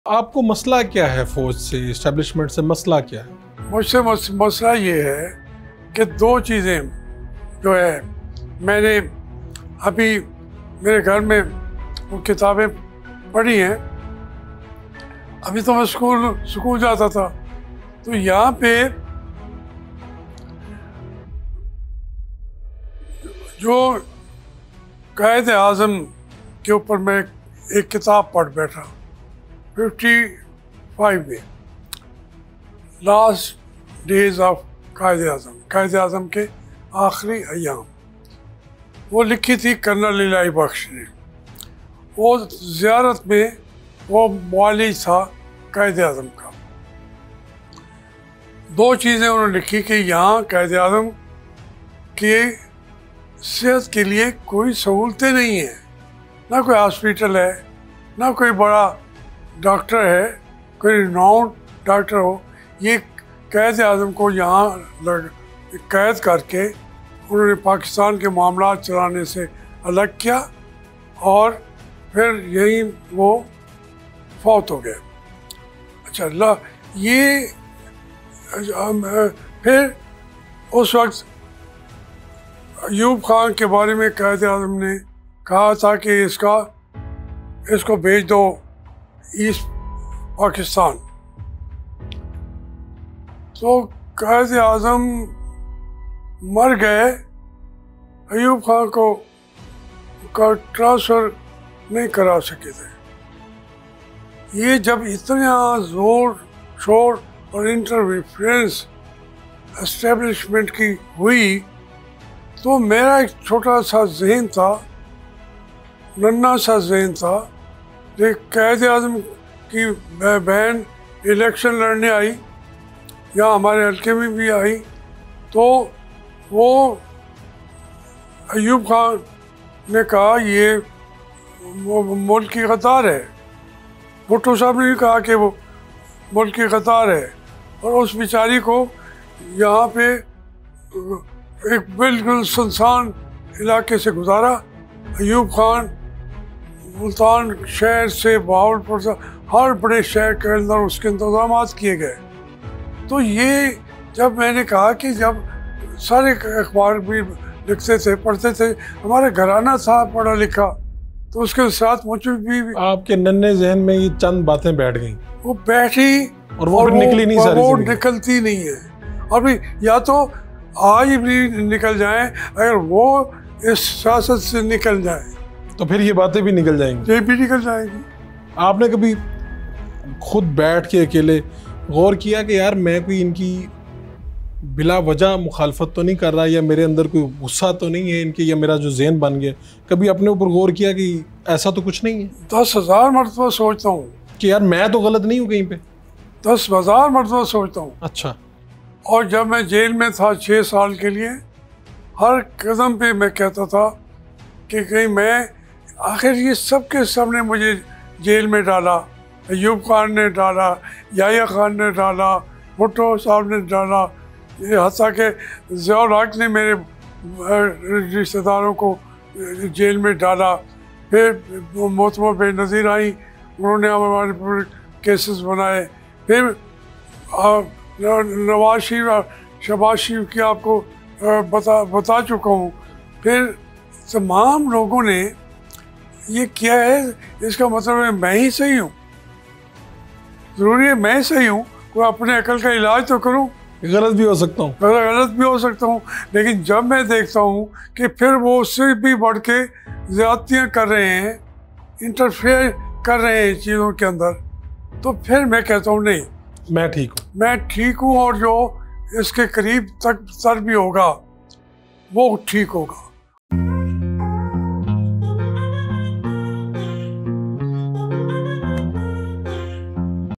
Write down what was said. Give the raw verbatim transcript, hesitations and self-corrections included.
आपको मसला क्या है फौज से, इस्टेब्लिशमेंट से मसला क्या है? मुझसे मस, मसला ये है कि दो चीज़ें जो है मैंने अभी मेरे घर में वो किताबें पढ़ी हैं। अभी तो मैं स्कूल स्कूल जाता था, तो यहाँ पे जो कायद आज़म के ऊपर मैं एक किताब पढ़ बैठा फिफ्टी फाइव में, last days of Quaid Azam, Quaid Azam के आखिरी अयाम, वो लिखी थी कर्नल इलाही बख्श ने। वो ज़ियारत में वो मुआलिज था कायद आज़म का। दो चीज़ें उन्होंने लिखी कि यहाँ कायद आज़म के सेहत के लिए कोई सहूलतें नहीं हैं, ना कोई हॉस्पिटल है, ना कोई बड़ा डॉक्टर है, कोई रिनाउंड डॉक्टर हो। ये कायद आज़म को यहाँ कैद करके उन्होंने पाकिस्तान के मामला चलाने से अलग किया और फिर यही वो फौत हो गए। अच्छा अल्लाह, ये फिर उस वक्त अयूब खान के बारे में कायद आज़म ने कहा था कि इसका इसको भेज दो ईस्ट पाकिस्तान। तो कायद आज़म मर गए, अयूब खान को का ट्रांसफ़र नहीं करा सके थे। ये जब इतना ज़ोर शोर और इंटरफेरेंस एस्टेब्लिशमेंट की हुई, तो मेरा एक छोटा सा जहन था, नन्हा सा जहन था, कि कायद आज़म की बहन इलेक्शन लड़ने आई, यहाँ हमारे हल्के में भी आई, तो वो अयूब खान ने कहा ये वो मुल्क की गद्दार है। भुट्टो साहब ने भी कहा कि वो मुल्क की गद्दार है, और उस बेचारी को यहाँ पे एक बिल्कुल सुनसान इलाके से गुजारा। अयूब खान मुल्तान शहर से बहावलपुर से हर बड़े शहर के अंदर उसके इंतजाम किए गए। तो ये जब मैंने कहा कि जब सारे अखबार भी लिखते थे, पढ़ते थे, हमारे घराना था पढ़ा लिखा, तो उसके साथ मुझे भी, भी आपके नन्हे जहन में ये चंद बातें बैठ गईं। वो बैठी और वो, और वो निकली नहीं, सारी वो निकलती नहीं है। और भी या तो आज भी निकल जाए, अगर वो इस सियासत से निकल जाए तो फिर ये बातें भी निकल जाएंगी, ये भी निकल जाएंगी। आपने कभी खुद बैठ के अकेले गौर किया कि यार मैं कोई इनकी बिला वजह मुखालफत तो नहीं कर रहा, या मेरे अंदर कोई गुस्सा तो नहीं है इनके, या मेरा जो जहन बन गया? कभी अपने ऊपर गौर किया कि ऐसा तो कुछ नहीं है? दस हज़ार मरतबा सोचता हूँ कि यार मैं तो गलत नहीं हूँ कहीं पे। दस हज़ार मरतबा सोचता हूँ। अच्छा। और जब मैं जेल में था छः साल के लिए, हर कदम पे मैं कहता था कि कहीं मैं, आखिर ये सब के सब ने मुझे जेल में डाला। अयूब खान ने डाला, याया खान ने डाला, भुट्टो साहब ने डाला, ये हत्ता के ज़ियाउल हक ने मेरे रिश्तेदारों को जेल में डाला। फिर मोहतरमा बेनज़ीर आई, उन्होंने हमारे पूरे केसेस बनाए। फिर नवाज शरीफ, शहबाज शरीफ की आपको बता बता चुका हूँ। फिर तमाम लोगों ने ये किया है, इसका मतलब है मैं ही सही हूँ। ज़रूरी है मैं सही हूँ, कोई अपने अकल का इलाज तो करूँ। गलत भी हो सकता हूँ, गलत भी हो सकता हूँ, लेकिन जब मैं देखता हूँ कि फिर वो उससे भी बढ़ के ज़्यादतियाँ कर रहे हैं, इंटरफेयर कर रहे हैं चीज़ों के अंदर, तो फिर मैं कहता हूँ नहीं, मैं ठीक हूँ, मैं ठीक हूँ, और जो इसके करीब तक सर भी होगा वो ठीक होगा।